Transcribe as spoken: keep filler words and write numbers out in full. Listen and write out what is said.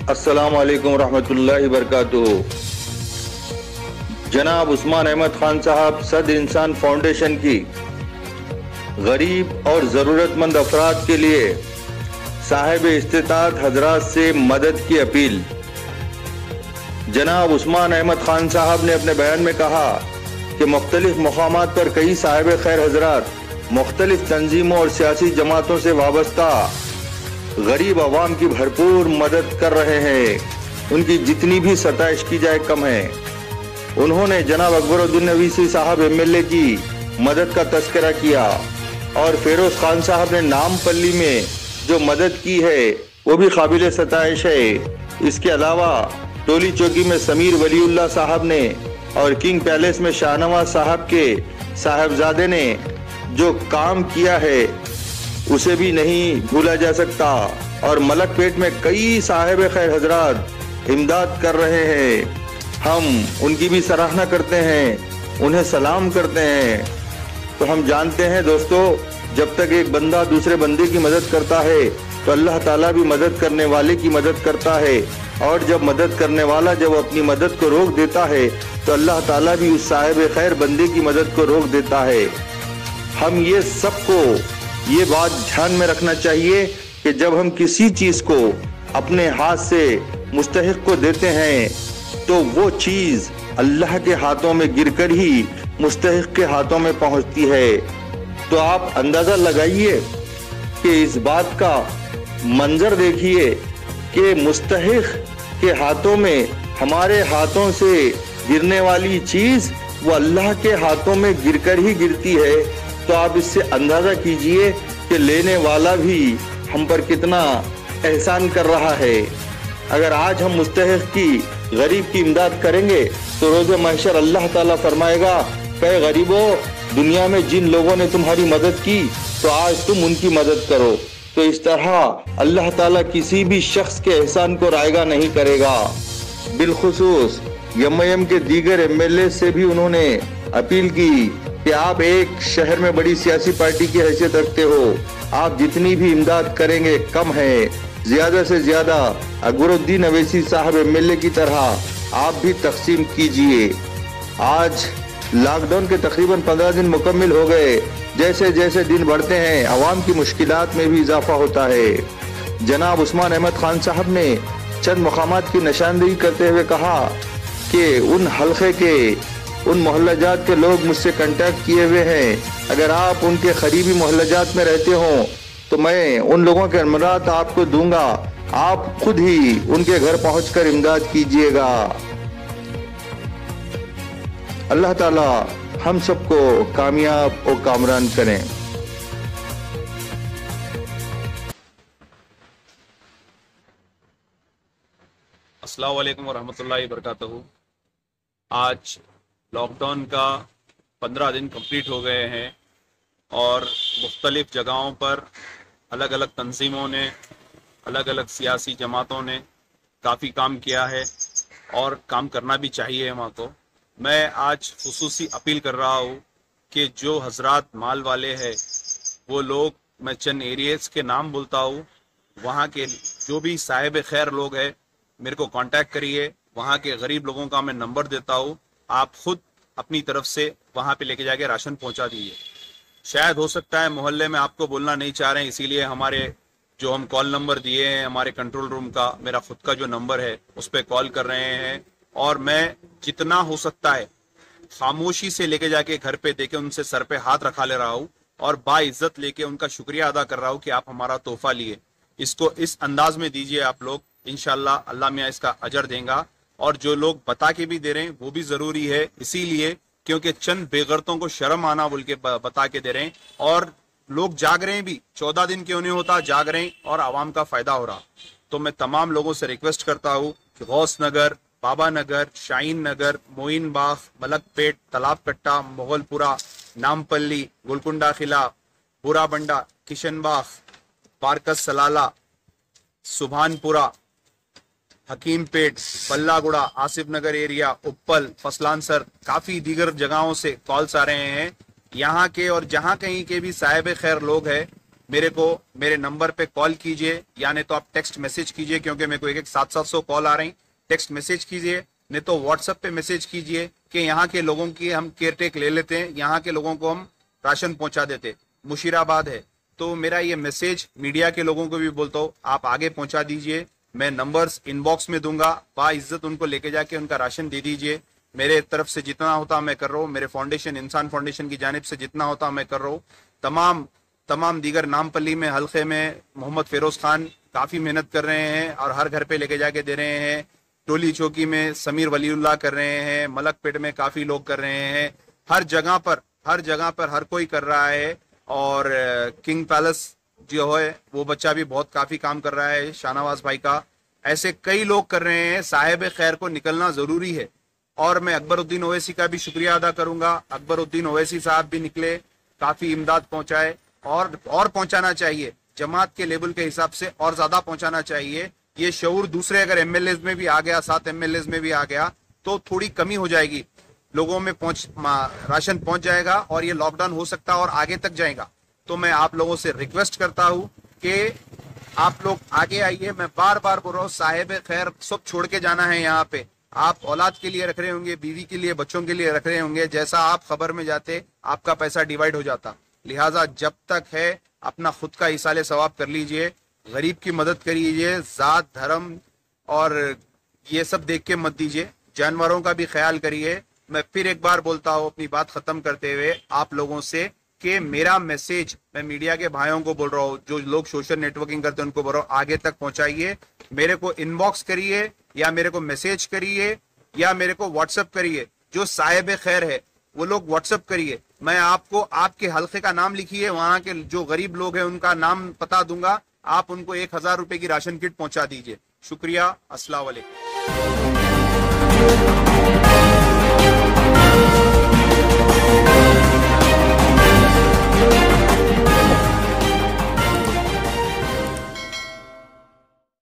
अस्सलामु अलैकुम रहमतुल्लाहि बरकातुहू। जनाब उस्मान अहमद खान साहब सदर इंसान फाउंडेशन की गरीब और ज़रूरतमंद अफराद के लिए साहिब इस्तिताअत हजरात से मदद की अपील। जनाब उस्मान अहमद खान साहब ने अपने बयान में कहा कि मुख्तलिफ मकामात पर कई साहिब खैर हजरात मुख्तलिफ तंजीमों और सियासी जमातों से वाबस्ता गरीब अवाम की भरपूर मदद कर रहे हैं। उनकी जितनी भी सताइश की जाए कम है। उन्होंने जनाब अकबरुद्दीन अवीसी साहब एम एल ए की मदद का तस्करा किया और फेरोज खान साहब ने नामपल्ली में जो मदद की है वो भी काबिल सताइश है। इसके अलावा टोली चौकी में समीर वलीउल्लाह साहब ने और किंग पैलेस में शाहनवाज साहब के साहबजादे ने जो काम किया है उसे भी नहीं भूला जा सकता। और मलकपेट में कई साहिब खैर हजरात इमदाद कर रहे हैं। हम उनकी भी सराहना करते हैं, उन्हें सलाम करते हैं। तो हम जानते हैं दोस्तों, जब तक एक बंदा दूसरे बंदे की मदद करता है तो अल्लाह ताला भी मदद करने वाले की मदद करता है। और जब मदद करने वाला जब अपनी मदद को रोक देता है तो अल्लाह ताला भी उस साहिब खैर बंदे की मदद को रोक देता है। हम ये सबको ये बात ध्यान में रखना चाहिए कि जब हम किसी चीज को अपने हाथ से मुस्तहिक को देते हैं तो वो चीज अल्लाह के हाथों में गिरकर ही मुस्तहिक के हाथों में पहुंचती है। तो आप अंदाजा लगाइए कि इस बात का मंजर देखिए कि मुस्तहिक के हाथों में हमारे हाथों से गिरने वाली चीज वो अल्लाह के हाथों में गिरकर ही गिरती है। तो आप इससे अंदाजा कीजिए कि लेने वाला भी हम पर कितना एहसान कर रहा है। अगर आज हम मुस्तहिक की गरीब की इमदाद करेंगे तो रोज़े महशर अल्लाह ताला फरमाएगा कि गरीबों, दुनिया में जिन लोगों ने तुम्हारी मदद की तो आज तुम उनकी मदद करो। तो इस तरह अल्लाह ताला किसी भी शख्स के एहसान को रायगा नहीं करेगा। बिलखुसूस एम आई एम के दीगर एम एल ए से भी उन्होंने अपील की कि आप एक शहर में बड़ी सियासी पार्टी की हैसियत रखते हो, आप जितनी भी इमदाद करेंगे कम है। ज्यादा से ज्यादा अकबरुद्दीन अवैसी साहब एम एल ए की तरह आप भी तकसीम कीजिए। आज लॉकडाउन के तकरीबन पंद्रह दिन मुकम्मिल हो गए। जैसे जैसे दिन बढ़ते हैं अवाम की मुश्किलात में भी इजाफा होता है। जनाब उस्मान अहमद खान साहब ने चंद मकामात की निशानदेही करते हुए कहा कि उन हल्के के उन मोहल्लाजात के लोग मुझसे कांटेक्ट किए हुए हैं। अगर आप उनके करीबी मोहल्लाजात में रहते हो तो मैं उन लोगों के नंबरात आपको दूंगा, आप खुद ही उनके घर पहुंचकर इमदाद कीजिएगा। अल्लाह ताला हम सबको कामयाब और कामरान करें। अस्सलाम वालेकुम रहमतुल्लाहि बरकातहू। आज लॉकडाउन का पंद्रह दिन कंप्लीट हो गए हैं और मुख्तलिफ जगहों पर अलग अलग तंजीमों ने, अलग अलग सियासी जमातों ने काफ़ी काम किया है और काम करना भी चाहिए वहाँ को। मैं आज खुसूसी अपील कर रहा हूँ कि जो हजरात माल वाले हैं वो लोग, मैं चंद एरियाज़ के नाम बोलता हूँ, वहाँ के जो भी साहिब खैर लोग हैं मेरे को कांटेक्ट करिए। वहाँ के गरीब लोगों का मैं नंबर देता हूँ, आप खुद अपनी तरफ से वहाँ पे लेके जाके राशन पहुँचा दीजिए। शायद हो सकता है मोहल्ले में आपको बोलना नहीं चाह रहे हैं, इसीलिए हमारे जो हम कॉल नंबर दिए हैं हमारे कंट्रोल रूम का, मेरा खुद का जो नंबर है उस पर कॉल कर रहे हैं। और मैं जितना हो सकता है खामोशी से लेके जाके घर पे देके उनसे सर पे हाथ रखा ले रहा हूँ और बाइज्जत लेके उनका शुक्रिया अदा कर रहा हूँ कि आप हमारा तोहफा लिए। इसको इस अंदाज में दीजिए आप लोग, इंशाल्लाह अल्लाह मियाँ इसका अजर देगा। और जो लोग बता के भी दे रहे हैं वो भी जरूरी है, इसीलिए क्योंकि चंद बेगरतों को शर्म आना बोल के बता के दे रहे हैं और लोग जाग रहे हैं भी। चौदह दिन क्यों नहीं होता, जाग रहे हैं और आवाम का फायदा हो रहा। तो मैं तमाम लोगों से रिक्वेस्ट करता हूँ कि गौस नगर, बाबा नगर, शाहीन नगर, मोइन बाग, मलकपेट, तालाब कट्टा, मोगलपुरा, नामपल्ली, गोलकुंडा किला, बुरा बंडा, किशन बाग, पारकस सलाला, सुभानपुरा, हकीमपेट, पल्लागुड़ा, आसिफ नगर एरिया, उप्पल, फसलानसर, काफी दीगर जगहों से कॉल्स आ रहे हैं। यहाँ के और जहाँ कहीं के भी साहिब खैर लोग हैं मेरे को मेरे नंबर पे कॉल कीजिए, या नहीं तो आप टेक्स्ट मैसेज कीजिए, क्योंकि मेरे को एक एक सात सात सौ कॉल आ रही। टेक्स्ट मैसेज कीजिए, नहीं तो व्हाट्सएप पे मैसेज कीजिए कि यहाँ के लोगों की हम केयर टेक ले लेते हैं, यहाँ के लोगों को हम राशन पहुंचा देते। मुशीराबाद है, तो मेरा ये मैसेज मीडिया के लोगों को भी बोलता हूँ, आप आगे पहुंचा दीजिए। मैं नंबर्स इनबॉक्स में दूंगा, बाइज्जत उनको लेके जाके उनका राशन दे दीजिए। मेरे तरफ से जितना होता मैं कर रहा हूँ, मेरे फाउंडेशन इंसान फाउंडेशन की जानिब से जितना होता मैं कर रहा हूँ। तमाम तमाम दीगर नामपल्ली में हल्के में मोहम्मद फिरोज खान काफी मेहनत कर रहे हैं और हर घर पे लेके जाके दे रहे हैं। टोली चौकी में समीर वलीउल्लाह कर रहे हैं, मलकपेट में काफी लोग कर रहे हैं। हर जगह पर हर जगह पर हर कोई कर रहा है। और किंग पैलेस जो है वो बच्चा भी बहुत काफी काम कर रहा है, शाहनवाज भाई का। ऐसे कई लोग कर रहे हैं। साहिब खैर को निकलना जरूरी है। और मैं अकबरुद्दीन ओवैसी का भी शुक्रिया अदा करूंगा। अकबरुद्दीन ओवैसी साहब भी निकले, काफी इमदाद पहुंचाए, और और पहुंचाना चाहिए। जमात के लेवल के हिसाब से और ज्यादा पहुंचाना चाहिए। ये शऊर दूसरे अगर एमएलए में भी आ गया, सात एमएलए में भी आ गया, तो थोड़ी कमी हो जाएगी, लोगों में पहुंच राशन पहुंच जाएगा और ये लॉकडाउन हो सकता है और आगे तक जाएगा। तो मैं आप लोगों से रिक्वेस्ट करता हूं कि आप लोग आगे आइए। मैं बार बार बोल रहा हूँ, साहिब खैर सब छोड़ के जाना है। यहाँ पे आप औलाद के लिए रख रहे होंगे, बीवी के लिए, बच्चों के लिए रख रहे होंगे। जैसा आप खबर में जाते, आपका पैसा डिवाइड हो जाता। लिहाजा जब तक है अपना खुद का इसाले सवाब कर लीजिए, गरीब की मदद करिए, जात धर्म और ये सब देख के मत दीजिए, जानवरों का भी ख्याल करिए। मैं फिर एक बार बोलता हूँ अपनी बात खत्म करते हुए आप लोगों से कि मेरा मैसेज मैं मीडिया के भाइयों को बोल रहा हूँ, जो लोग सोशल नेटवर्किंग करते हैं उनको बोल रहा हूँ, आगे तक पहुंचाइए। मेरे को इनबॉक्स करिए या मेरे को मैसेज करिए या मेरे को व्हाट्सएप करिए। जो साहिब खैर है वो लोग व्हाट्सएप करिए। मैं आपको आपके हल्के का नाम लिखिए, वहां के जो गरीब लोग हैं उनका नाम पता दूंगा। आप उनको एक हजार रुपए की राशन किट पहुंचा दीजिए। शुक्रिया। अस्सलाम वालेकुम।